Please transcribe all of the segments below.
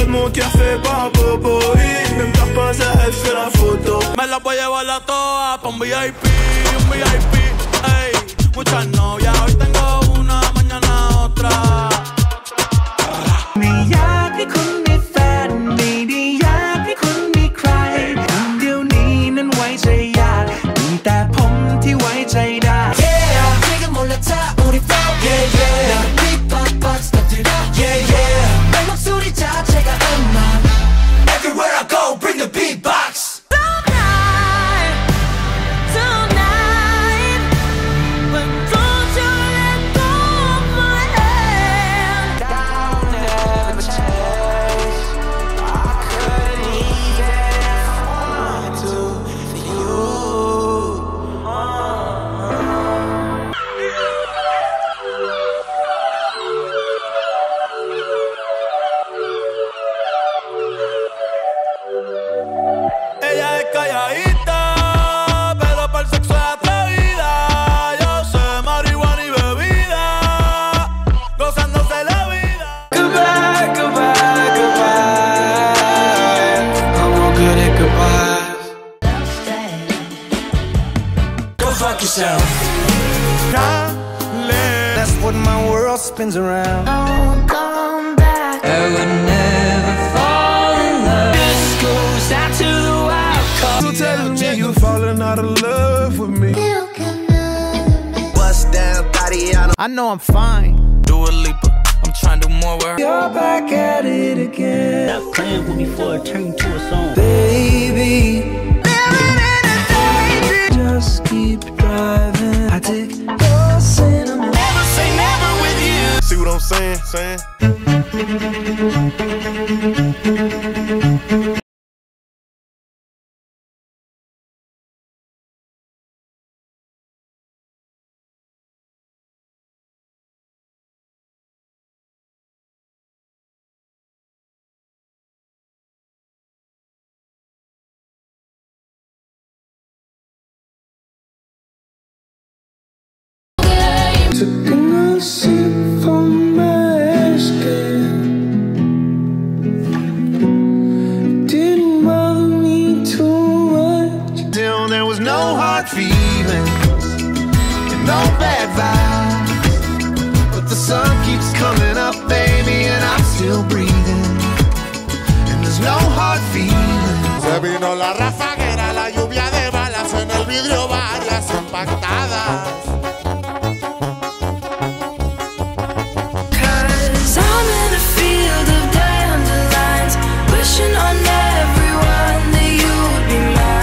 mon cœur fait pas bobo. Même peur pas, ça elle fait la photo. Me la voy a llevar a todas pa' un VIP, ey. Muchas novias, hoy tengo una, mañana otra. ไม่อยากให้คุณมีแฟนไม่ได้อยากให้คุณมีใครเดี๋ยวนี้นั้นไว้ใจยากมีแต่ผมที่ไว้ใจได้ Yeah 지금 몰랐다 우리 flow Yeah yeah Beatbox 터뜨려 Yeah yeah 내 목소리 자체가 음악 Everywhere I go bring the beatbox Ella es calladita, pero para el sexo es atrevida. Yo sé marihuana y bebida, gozándose la vida. Goodbye, goodbye, goodbye I'm no good at goodbyes Go fuck yourself That's what my world spins around I won't come back. I would never fall in love This goes out to the wild card You telling me you falling out of love with me? You can never make Bust down, Tatiana. I know I'm fine. Do a leaper, I'm trying to do more work. You're back at it again Stop playing with me before it turns into a song. Baby Just keep driving I take your cinnamon Never say never with you See what I'm saying? Took a sip from my skin Didn't bother me too much Till there was no hard feelings and no bad vibes. But the sun keeps coming up, baby, and I'm still breathing. And there's no hard feelings. Se vino la rafaguera, la lluvia de balas en el vidrio, varias impactadas. Cause I'm in a field of dandelions, wishing on everyone that you would be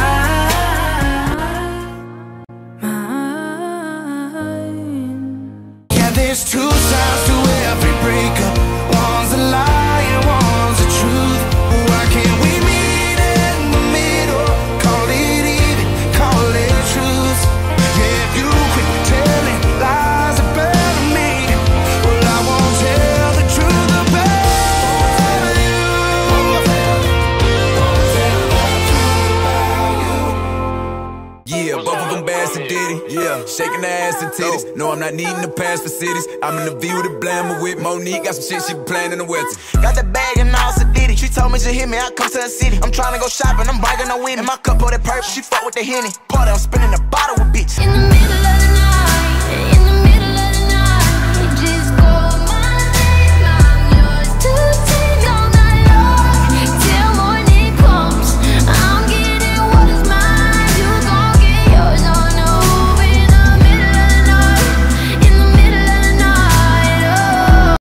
mine. Yeah, there's two sides to every breakup One's a lie and one's the truth Why can't we meet in the middle? Call it even, call it truth Yeah, if you quit telling lies about me Well, I won't tell the truth about you Yeah, both of them bad to Diddy. Yeah, shaking the ass and titties. No, I'm not needing to pass for cities. I'm in the view with the blammer with Monique. Got some shit she be playing in the weather. Got the bag and all Diddy. She told me she hit me, I come to the city. I'm trying to go shopping, I'm bragging no winning. My cup of that purple, she fuck with the Henny. Party, I'm spinning the bottle with bitch. In the middle of the night, in the middle of the night, just call my name, I'm yours to take all night long. Till morning comes, I'm getting what is mine. You gon' get yours, oh no. In the middle of the night, in the middle of the night, oh.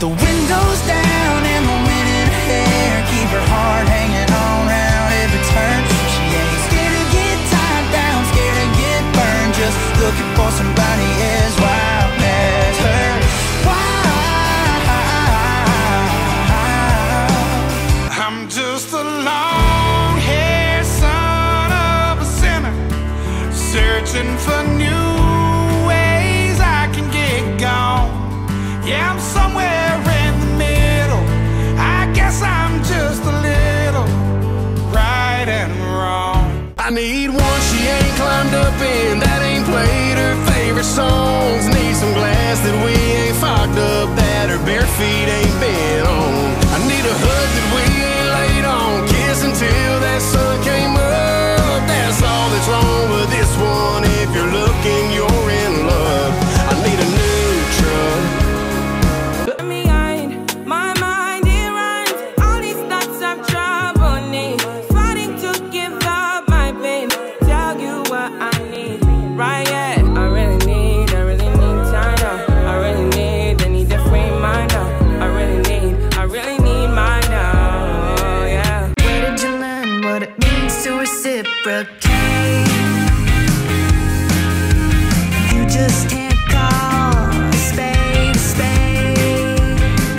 the windows down and the wind in her hair, keep her heart hanging on round every turn. She ain't scared to get tied down, scared to get burned, just looking for somebody as wild as her. I'm just a long-haired son of a sinner, searching for new ways I can get gone. Yeah, I'm somewhere in the middle. I guess I'm just a little right and wrong. I need one she ain't climbed up in, that ain't played her favorite songs. Need some glass that we ain't fogged up, that her bare feet ain't been on. I need a hood that we ain't laid on, kiss until that sun came up. That's all that's wrong with this one. If you're looking, you're in love. I need a new truck. My mind, it runs. All these thoughts of trouble need. Fighting to give up, my baby. Tell you what I need. Right, yeah. I really need time now. I really need a free mind now. I really need mine now, yeah. Where did you learn what it means to reciprocate? You just can't call a spade a spade.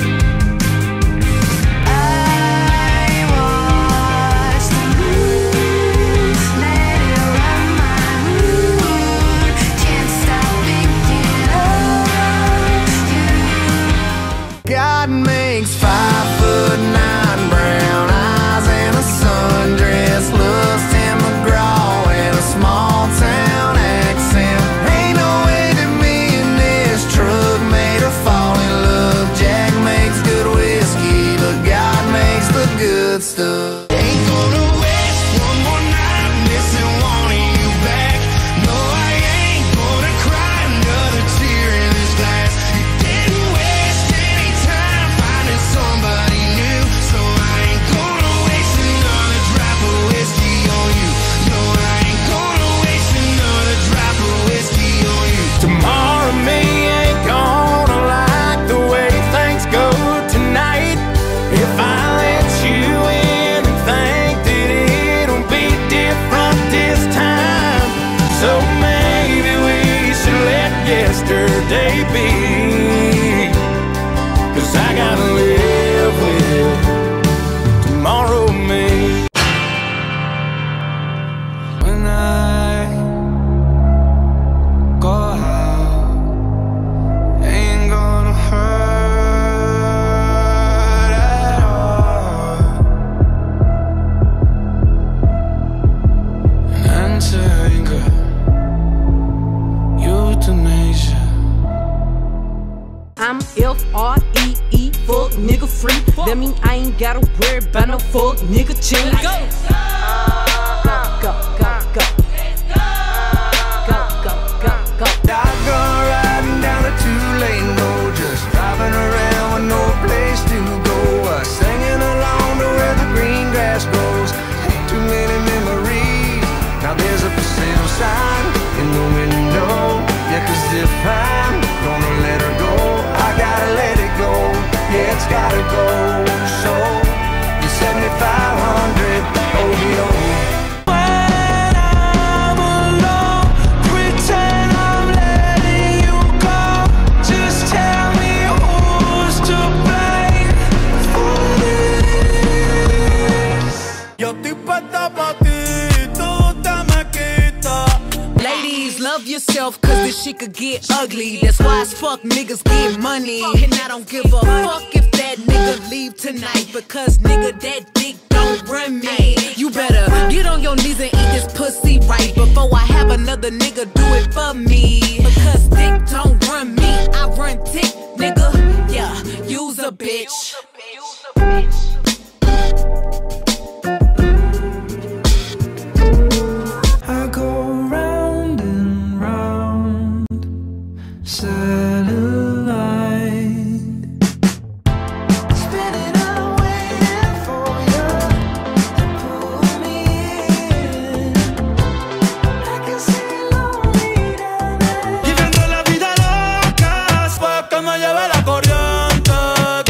I watch the moon, let it run my mood. Can't stop thinking of you. God makes 5'9" brown eyes and a sundress, loves Tim McGraw and a small town accent. Ain't no way that me and this truck made her fall in love. Jack makes good whiskey, but God makes the good stuff. Ain't gonna waste one more night missing wanting you back. No, I ain't gonna cry another tear in this glass. You didn't waste any time finding somebody new, so I ain't gonna waste another drop of whiskey on you. No, I ain't gonna waste another drop of whiskey on you. Tomorrow me ain't gonna like the way things go tonight. If I let you in and think that it'll be different this time, so maybe we should let yesterday be. 'Cause I gotta live with tomorrow me. When I go out, ain't gonna hurt at all. Answering euthanasia. I'm F-R-E-E, fuck nigga free. That mean I ain't gotta worry about no fuck nigga chain. Go! Go, go, go. Go, go, go, go. Shotgun riding down a two-lane road, just driving around with no place to go. Singing along to where the green grass grows. Ain't too many memories. Now there's a for sale sign in the window. Yeah, 'cause if I'm gonna let her go, I gotta let it go. Yeah, it's gotta go. So you're 7,500 OVO. When I'm alone, pretend I'm letting you go. Just tell me who's to blame for this. Yo estoy puesta pa' ti, tú te me quitas. Ladies, love yourself, 'cause this shit could get ugly. That's why as fuck niggas get money. And I don't give a fuck if that nigga leave tonight, because nigga, that dick don't run me. You better get on your knees and eat this pussy right before I have another nigga do it for me. Because dick don't run me, I run dick, nigga. Yeah, you's a bitch. I go round and round, satellite, spinning and waiting for you to pull me in. I can see lonely down there. Viviendo la vida loca, fue que me lleve la corriente.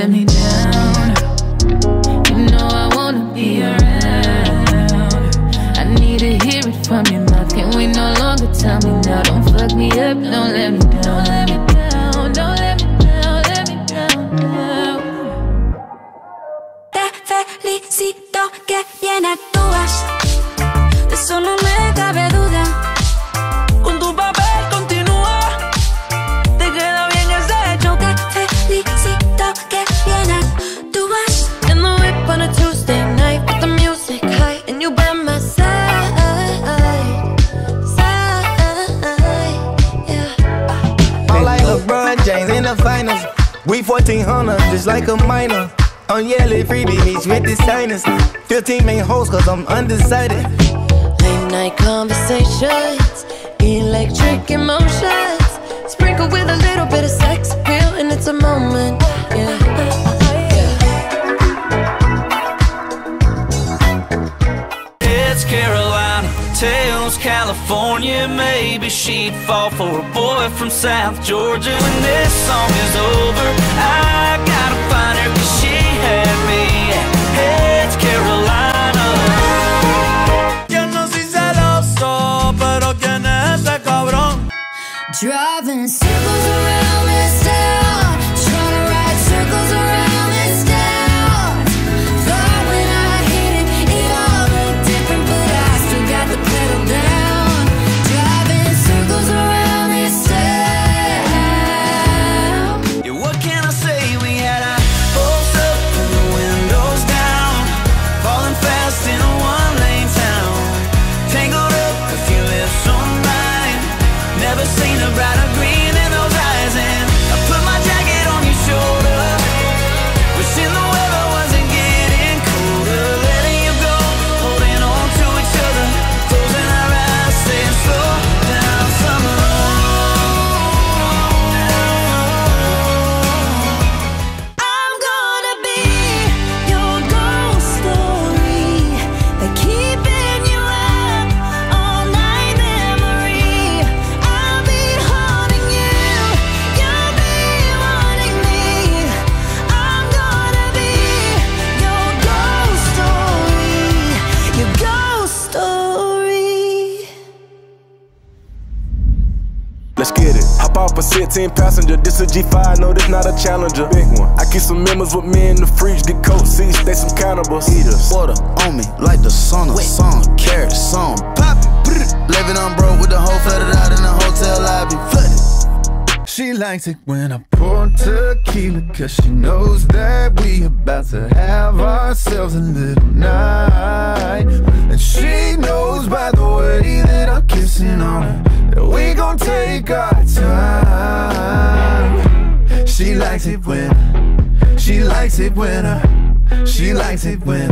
let me down. You know I wanna be around. I need to hear it from your mouth. Can we no longer tell me now? Don't fuck me up, don't let me down. Don't let me down, don't let me down, let me down. Te felicito que bien actúas, de eso no me cabe duda. Con tu papel continúa, te queda bien ese hecho. Te felicito que bien actúas. In the whip on a Tuesday night with the music high and you by my side, yeah. I'm like LeBron James in the finals. We 1400 just like a minor. On yellow freebie meets with the signers. 15 main hoes cause I'm undecided. late night conversations, electric emotions, sprinkled with a little bit of sex appeal, and it's a moment, yeah. It's Carolina, Tales, California. Maybe she'd fall for a boy from South Georgia. When this song is over, I gotta find her, cause she had me at It's Carolina. Yo no soy celoso, pero ¿quién es ese cabrón? Driving circles around this town, trying to ride circles around this town. Thought when I hit it, it all looked different, but I still got the pedal down. Driving circles around this town. Yeah, what can I say? We had our hopes up and the windows down, falling fast in a one-lane town, tangled up a few lips on mine. Never seen a brighter green in those eyes, and I put my jacket on your shoulder, wishing the weather wasn't getting colder. Letting you go, holding on to each other, closing our eyes, saying slow down, summer. I'm gonna be your ghost story, the keeping you up all night memory. I'll be haunting you, you'll be wanting me. I'm gonna be your ghost story, your ghost story. Let's get it. Hop off a 16 passenger. This a G5, no, this not a Challenger. Big one. I keep some members with me in the fridge. Get coat seats, they some cannibals. Eaters. Water on me like the sauna. Song, carrot, song, poppin'. Living on broke with the whole flooded out in the hotel lobby. Flooded. She likes it when I pour tequila, cause she knows that we about to have ourselves a little night. And she knows by the way that I'm kissing on her that we gon' take our time. She likes it when, she likes it when she likes it when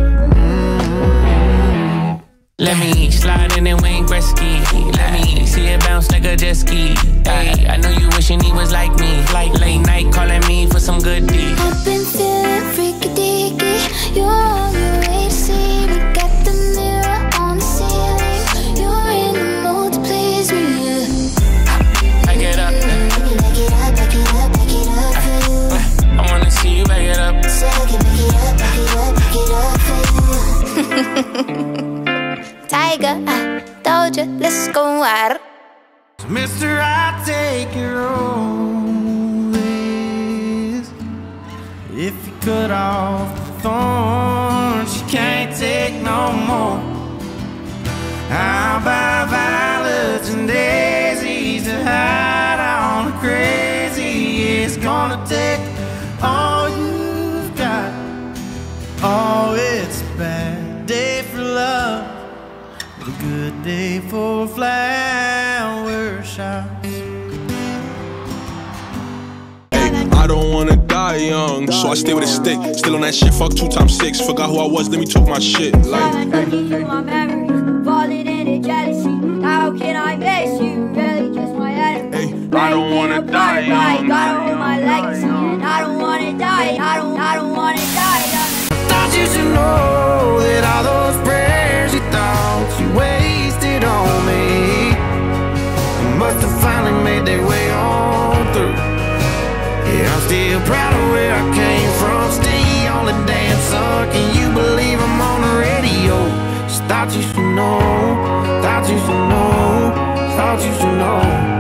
Let me slide in and Wayne Gretzky. Let me see it bounce like a jet ski. Ay, I know you wishing he was like me. Like late night calling me for some good D. I've been feeling freaky deaky. You're on your way to see me. Got the mirror on the ceiling. You're in the mood to please me. Back it up. Back it up, back it up, back it up for you. I wanna see you back it up. So I can back it up, back it up, back it up for you. Tiger, I told you, let's go out. Mister, I take your own ways. If you cut off the thorns, you can't take no more. I'll buy violets and daisies to hide on the crazy. It's gonna take all you've got. Oh, it's a bad day for love, a good day for flower shots. I don't wanna die young, so I stay with a stick. Still on that shit, fuck 2 times 6. Forgot who I was, let me talk my shit. Like, my memories, falling into jealousy. How can I miss you? Really just my enemy. I don't wanna die young. Gotta hold my legacy, and I don't wanna die. I don't wanna die. Thought you should know that all those prayers you thought you wasted on me must have finally made their way on through. Yeah, I'm still proud of where I came the damn sun. Can you believe I'm on the radio? Just thought you should know, thought you should know, thought you should know.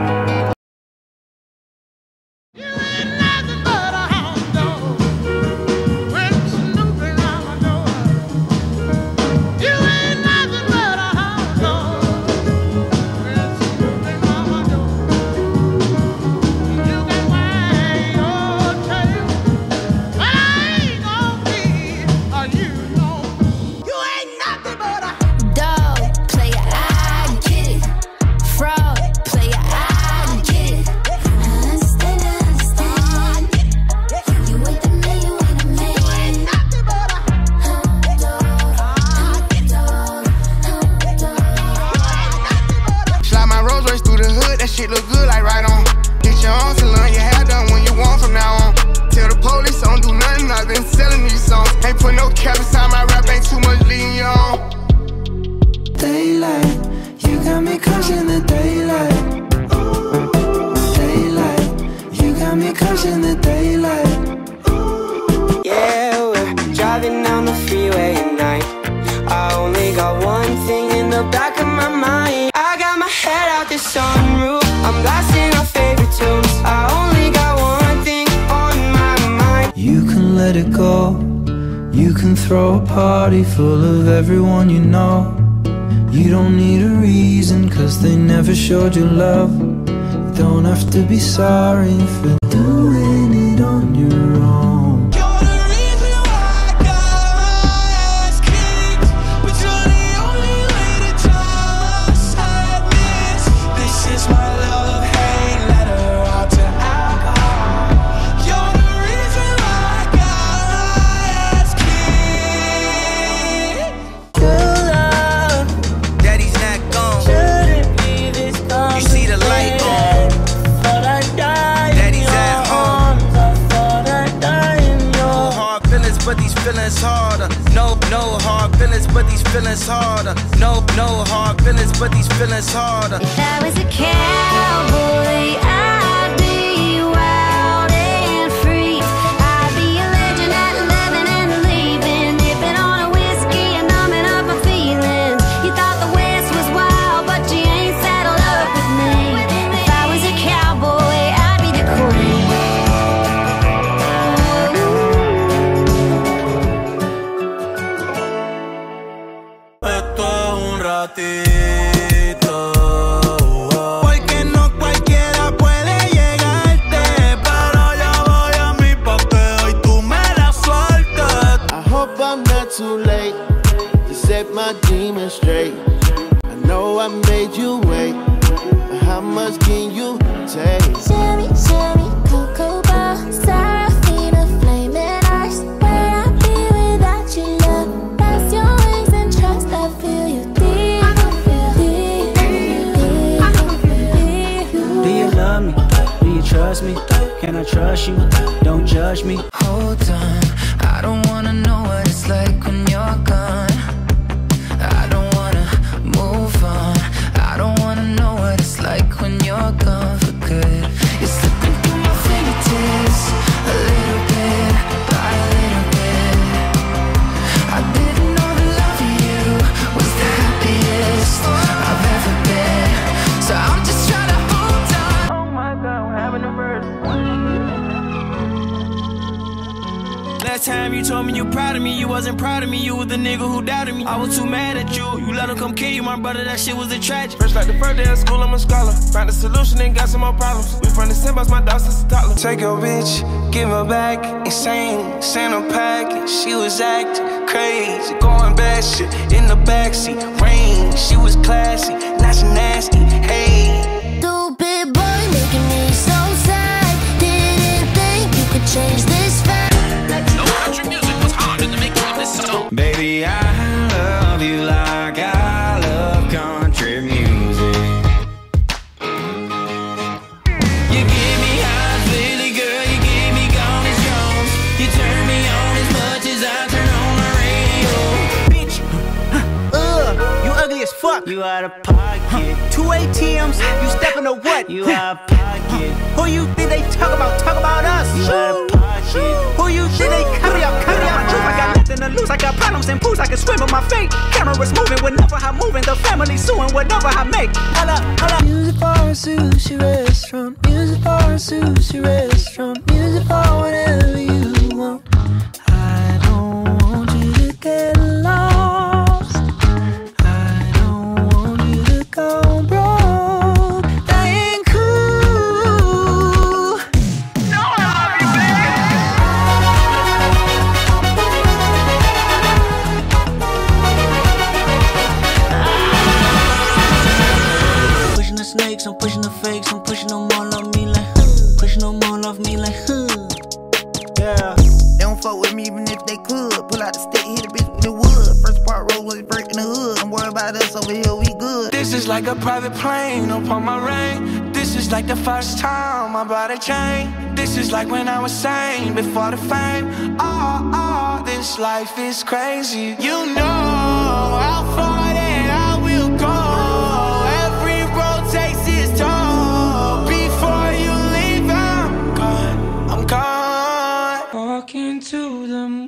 Shit look good like right on. Get your own salon, your hair done when you want from now on. Tell the police I don't do nothing, I've been selling these songs. Ain't put no cap inside my rap, ain't too much leading you on. Daylight, you got me crushing the daylight. Daylight, you got me crushing the daylight. Yeah, we're driving down the freeway at night. I only got one thing in the back of my mind. I got my head out the sunroof, I'm blasting our favorite tunes. I only got one thing on my mind. You can let it go. You can throw a party full of everyone you know. You don't need a reason, cause they never showed you love. You don't have to be sorry for doing it on your own. But these feelings harder. No hard feelings, but these feelings harder. No hard feelings, but these feelings harder. If I was a cowboy, I'd be wild and free. I'd be a legend at 11 and leaving, dipping on a whiskey and numbing up my feelings. You thought the West was wild, but you ain't saddled up with me. If I was a cowboy, I'd be the queen. Porque no cualquiera puede llegarte, pero yo voy a mí pa' que hoy tú me la sueltes. I hope I'm not too late to set my demons straight. I know I made you wait, but how much can you take? Sherry, Cocoa Bar, Serafina, flaming ice. Where I'd be without your love. Press your wings and trust. I feel you deep. Do you love me? Do you trust me? Can I trust you? Don't judge me. Hold on, I don't wanna know what it's like when you're gone. I don't wanna move on. I don't wanna know what it's like when you're gone for good. You're slipping through my fingertips, a little bit by a little bit. I didn't know the love of you was the happiest I've ever been. So I'm just trying to hold on. Oh my God, we're having a bird. Last time you told me you proud of me, you wasn't proud of me. You was the nigga who doubted me. I was too mad at you. You let him come kill you, my brother. That shit was a tragic. First like the first day of school, I'm a scholar. Found a solution and got some more problems. We from the same bus, my dog since a toddler. Take your bitch, give her back. Insane, sent her package. She was acting crazy, going bad shit in the backseat. Rain, she was classy, now she nasty. Hey, Stupid boy, making me so sad. Didn't think you could change this fast. No country music was harder to make this song. Baby, I love you like I love country music. You give me highs, really, girl. You give me gone as Jones. You turn me on as much as I turn on the radio. Bitch, you ugly as fuck. You out of pocket. 2 ATMs, you stepping to what? You out of pocket. Who you think they talk about? Talk about us. You out of pocket. Who you think they carry out? Carry out. my feet. Cameras moving whenever I'm moving. The family suing whenever I make. Hold up. Music for a sushi restaurant. Music for a sushi restaurant. Music for whatever you want. I don't want you to get lost. I don't want you to go broke. That ain't cool. No, I love you, baby. Pushing the snakes, I'm pushing the fakes, I'm pushing them all off me like pushing them all off me like yeah. They don't fuck with me even if they could. Pull out the stick, hit a bitch with the wood. First part road was break in the hood. Don't worry about us over here, we good. This is like a private plane upon my rain. This is like the first time I bought a chain. This is like when I was sane before the fame. Oh, this life is crazy. You know how far that I will go. Every road takes its toll. Before you leave, I'm gone. I'm gone. Walking to the moon.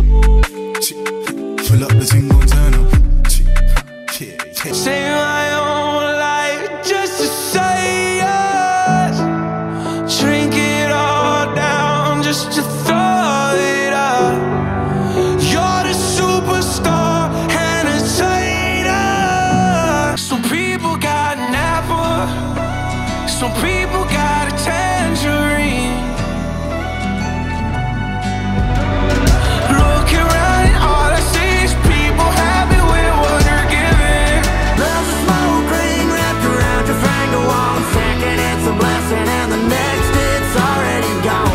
Pull up the thing, gon' turn up. Save my own life just to say yes. Drink it all down just to throw it up. You're the superstar entertainer. Some people got an apple. Some people got a tangerine. Look around and all I see is people happy with what they're giving. There's a smoke ring wrapped around your finger. One second it's a blessing and the next it's already gone.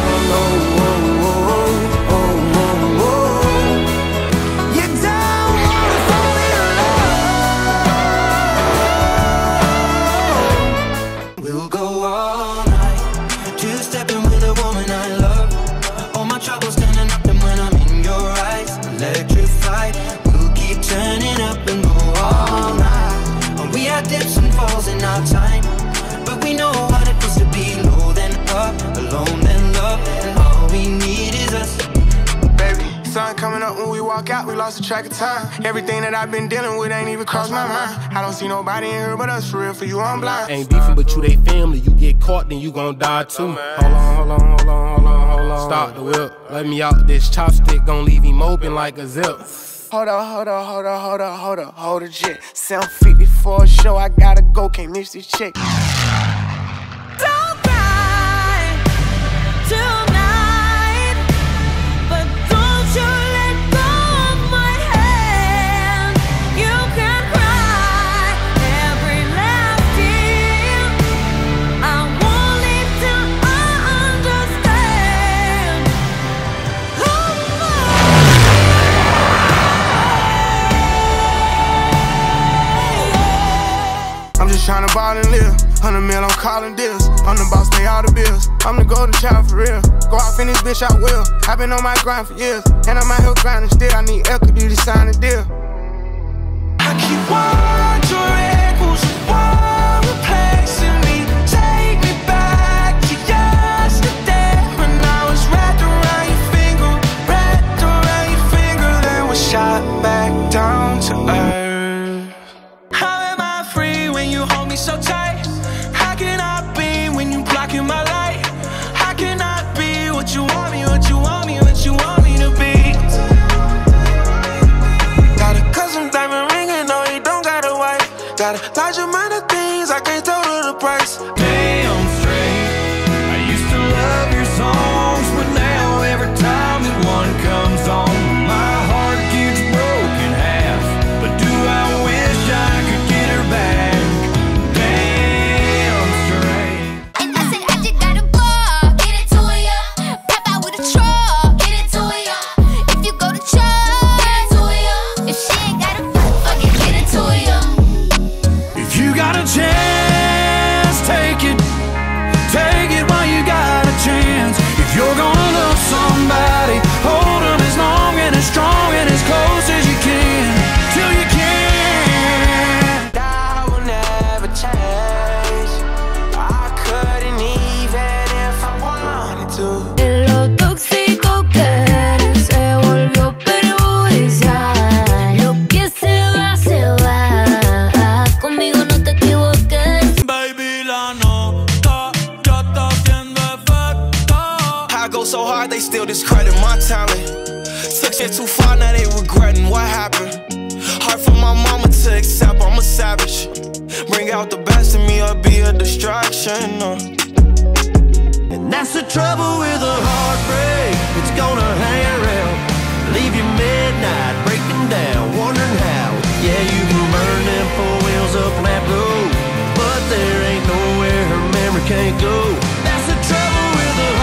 You don't wanna fall in love. We'll go all night, two-stepping with a woman I love. All my troubles standing up, and when I'm in your eyes, electrified. We'll keep turning up and go all night. And we had dips and falls in our time, but we know what it is to be low then up, alone then love, and all we need is us. Baby, sun coming up when we walk out, we lost the track of time. Everything that I've been dealing with ain't even crossed my mind. I don't see nobody in here but us, for real, for you I'm blind. Ain't beefing, but you they family. You get caught, then you gon' die too. Hold on. Stop the whip. Let me out this chopstick, gon' leave him open like a zip. Hold it, shit. 750 for a show, I gotta go, can't miss this chick. Don't cry tonight, but don't you let go of my hand. You can cry every last tear. I won't leave till I understand. I'm just tryna ball and live. 100 mil, I'm calling deals. I'm the boss, pay all the bills. I'm the golden child for real. Go off in this bitch, I will. I've been on my grind for years, and I'm out here grinding still. I need equity to sign a deal. I keep wondering who's the one replacing me. Take me back to yesterday when I was wrapped around your finger, then was shot back down to earth. How am I free when you hold me so tight? How can I be when you blocking my light? How can I be what you want me, what you want me, what you want me to be? Got a custom diamond ring and no, you don't got a wife. Got a large amount of things I can't total the price. Damn straight, I used to love your songs, but now every time that one comes on, my heart gets broken half. But do I wish I could get her back? Damn straight. And I said I just got a ball, get it to ya. Pop out with a truck, get it to ya. If you go to church, get it to ya. If she ain't got a fuck it, get it to ya. If you got a chance, take go so hard, they still discredit my talent. Took shit too far, now they regretting what happened. Hard for my mama to accept, I'm a savage. Bring out the best in me or be a distraction. And that's the trouble with a heartbreak. It's gonna hang around, leave you midnight, breaking down, wondering how. Yeah, you can burn them 4 wheels up that road, but there ain't nowhere her memory can't go. That's the trouble with a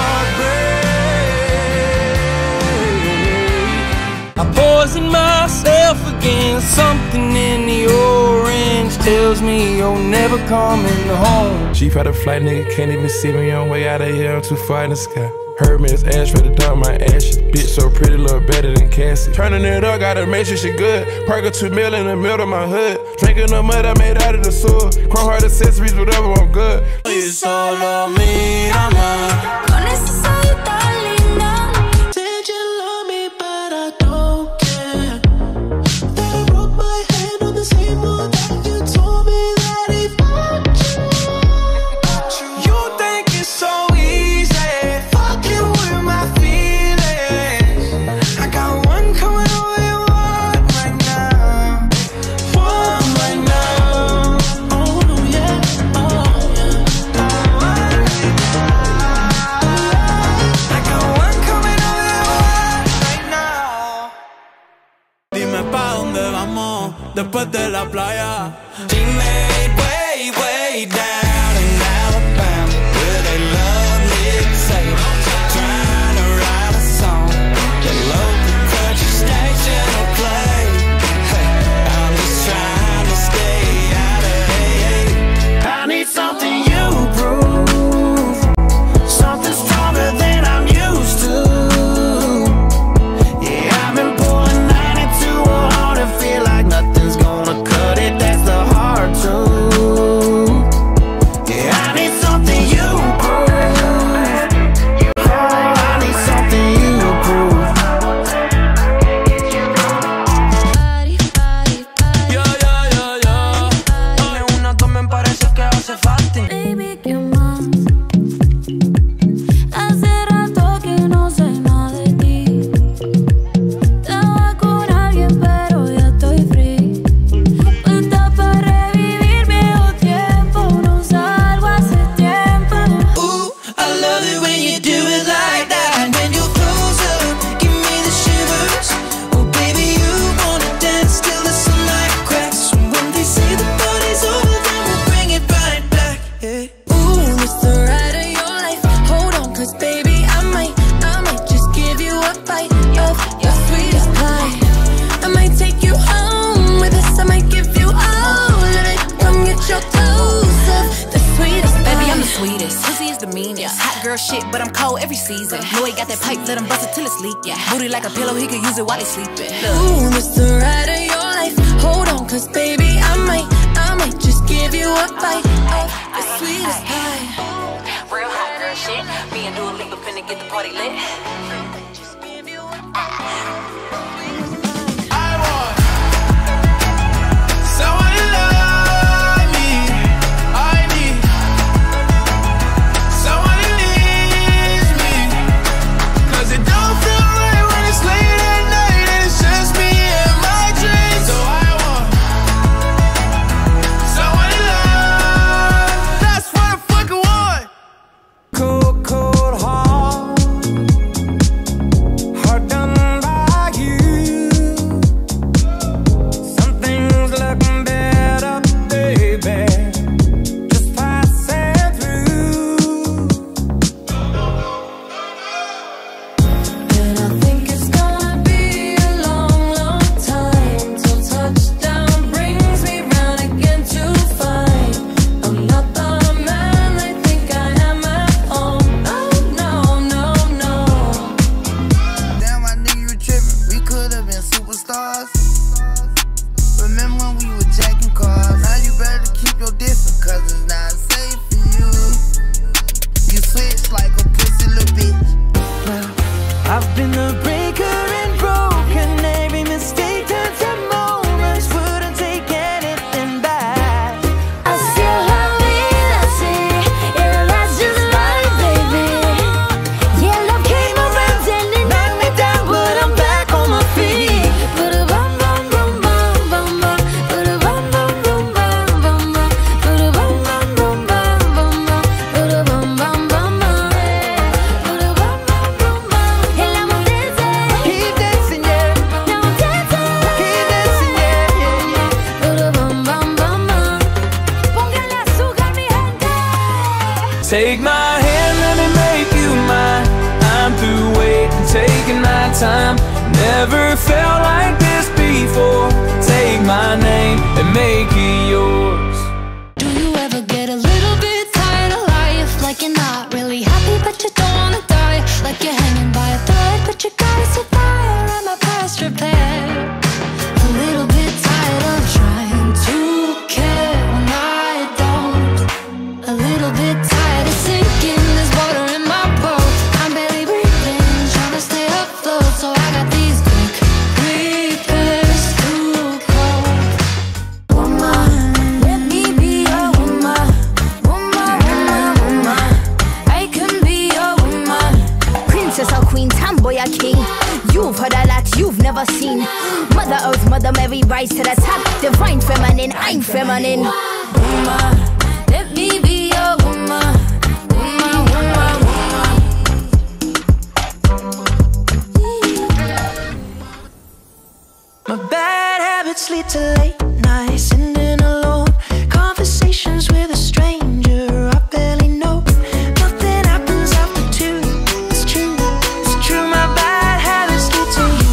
heartbreak. I poison myself again. Something in the orange tells me you're never coming home. Chief had a flight, nigga can't even see me on way out of here. I'm too far in the sky. Heard me, it's ash for the dump, my ashes. Bitch so pretty, look better than Cassie. Turning it up, gotta make sure she good. Perk a 2 mil in the middle of my hood. Drinking the mud I made out of the sewer. Chrome heart accessories, whatever, I'm good. Y solo mírame. Con ese soy tan linda. Said you love me, but I don't care. That I broke my hand on the same one that you told me that he fucked you. You think it's so easy, fucking with my feelings. I got one coming away, one right now. One right now. Oh yeah, oh yeah. One right now. I got one coming away, one right now. Dime pa' dónde vamos después de la playa. She made way down in Alabama, where they love mixtape. Trying to write a song, the local country station will play. Hey, I'm just trying to stay out of hate. I need something you prove, something stronger than I'm used to. Yeah, I've been pulling 92 on and feel like nothing's gonna cut it. That's the hard truth. Yeah, I need something you prove. Oh, I need something you prove. Dame una, dos, me parece que hace falta. Baby, ¿qué más? Hace rato que no sé nada de ti. Estaba con alguien, pero ya estoy free. Puesta para revivir viejo tiempo. No salgo hace tiempo. Ooh, I love it when you do it like that. When you close up, give me the shivers. Oh, baby, you wanna dance till the sunlight cracks. And when they say the party's over, then we'll bring it right back. Yeah. Ooh, it's the ride of your life. Hold on, cause baby, I might just give you a bite of your sweetest pie. I might take you home with us. I might give you all of it. Come get your clothes up, the sweetest pie. Baby, I'm the sweetest. Pussy is the meanest. Hot girl shit, but I'm cold every season. Know he got that pipe, let him bust it till it's leak. Yeah. Booty like a pillow, he could use it while he's sleeping. Ooh, it's the ride of your life. Hold on, cause baby, I might just give you a bite of the sweetest pie. Real hot girl shit. Me and Dua Lipa finna get the party lit. Someone to love me, I need someone who needs me. 'Cause it don't feel right when it's late at night and it's just me and my dreams. So I want someone to love. That's what I fucking want. Cold, cold heart, heart done by you. Take my hand, let me make you mine. I'm through waiting, taking my time. Never felt like this before. Take my name and make it yours. Do you ever get a little bit tired of life? Like you're not really happy, but you don't wanna die. Like you're hanging by a thread, but you gotta survive. Am I past repair? A little bit tired of trying to care when I don't. A little bit tired of sinking. There's water in my boat. I'm barely breathing, trying to stay afloat. So I got these quick repairs to go. Woman, let me be a woman. Woman, woman, woman. I can be a woman. Princess or queen, tomboy or king. You've heard a lot you've never seen. Mother Earth, Mother Mary, rise to the top. Divine feminine, I'm feminine. Woman, let me be a woman. Woman, woman, woman. My bad habits lead to late nights, sitting alone. Conversations with a stranger I barely know. Nothing happens after 2. It's true, it's true. My bad habits lead to you.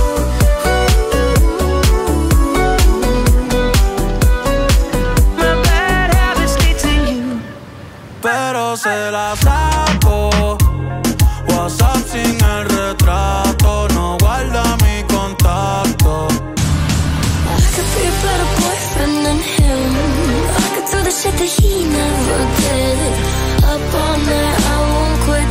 My bad habits lead to you. Pero se la saco. WhatsApp sin el retrato, no guarda mi contacto. I could be a better boyfriend than him. I could do the shit that he never did. Up all night, I won't quit.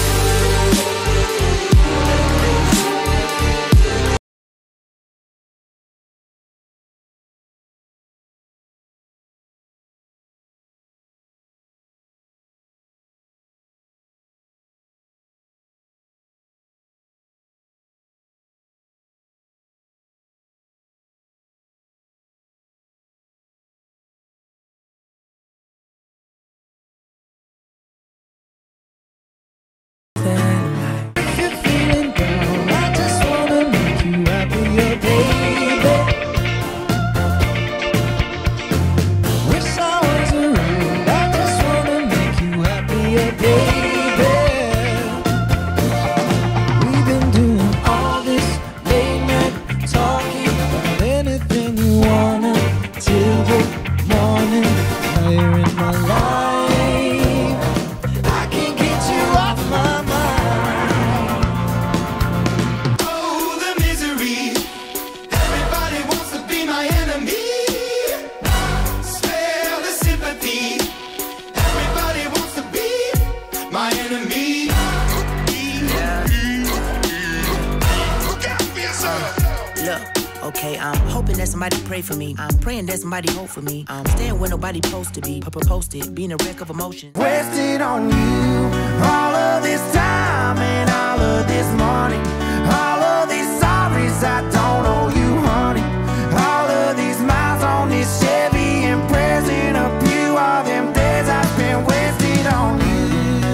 Okay, I'm hoping that somebody pray for me. I'm praying that somebody hope for me. I'm staying where nobody supposed to be. Posted, being a wreck of emotions. Wasted on you all of this time and all of this money. All of these sorries I don't owe you, honey. All of these miles on this Chevy and present of you. All them days I spent wasted on you.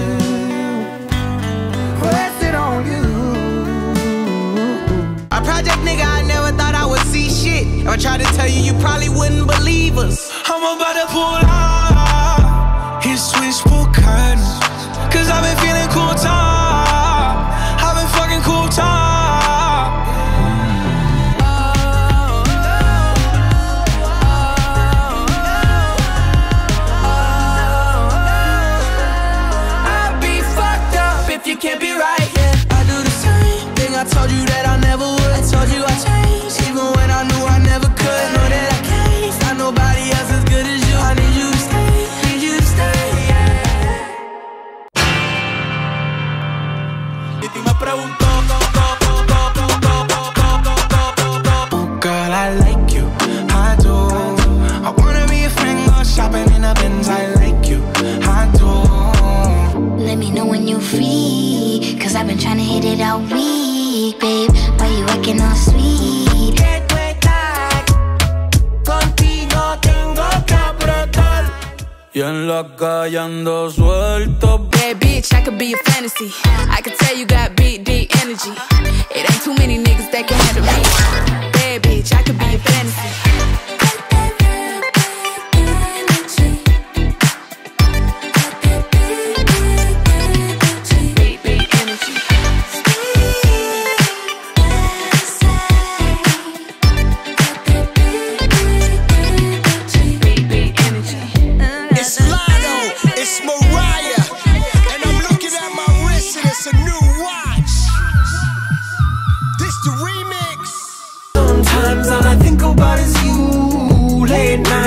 Wasted on you. A project nigga, I never thought I would see shit. If I tried to tell you, you probably wouldn't believe us. I'm about to pull out his switchboard curtains, cause I've been feeling cool top. I've been fucking cool top. I'd be fucked up if you can't be right, yeah. I do the same thing I told you that I never would. I told you I changed, even when I knew I never could. Know that I can't find nobody else as good as you. I need you to stay, need you to stay, yeah. Y me preguntó, Oh girl, I like you, I do. I wanna be a friend, go shopping in a Benz. I like you, I do. Let me know when you're free, cause I've been trying to hit it out weak, babe. Why you acting all sweet? Can't wait like contigo tengo que apretar. y en la calle ando suelto. Bad bitch, I could be a fantasy. I could tell you got big, deep energy. It ain't too many niggas that can handle me. Bad bitch, I could be a fantasy.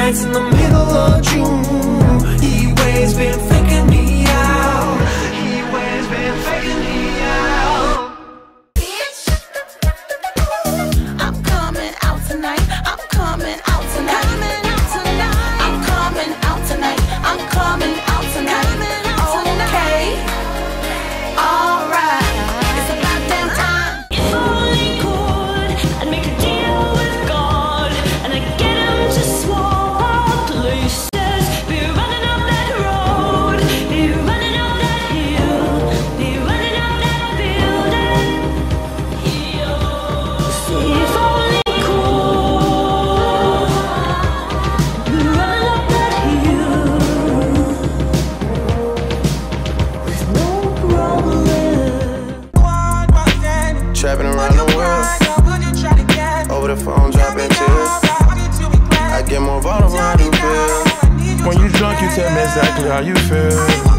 nights in the middle of June. He waves been faking me out. He waves been faking me out. I'm coming out tonight. I'm coming out tonight. I'm coming out tonight. I'm coming out tonight. Okay. Alright. It's about damn time. If only could, I'd make a deal with God, and I'd get him to swap places. Be running up that road, be running up that hill, be running up that building. See if only could, be running up that hill with no problem. Trapping around the world. Over the phone, dropping tears. I get more bottles when I do pills. When you drunk, you tell me exactly how you feel.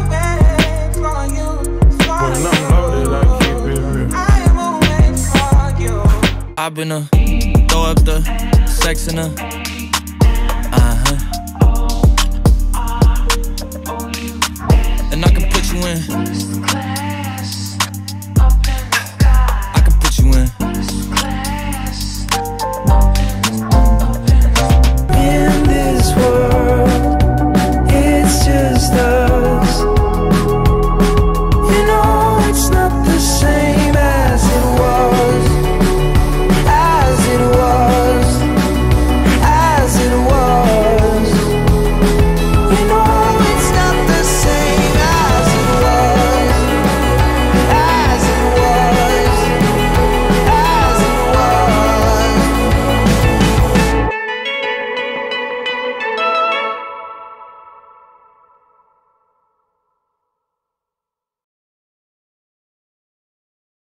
When I'm loaded, I keep it real. I've been throw up the sex in her. And I can put you in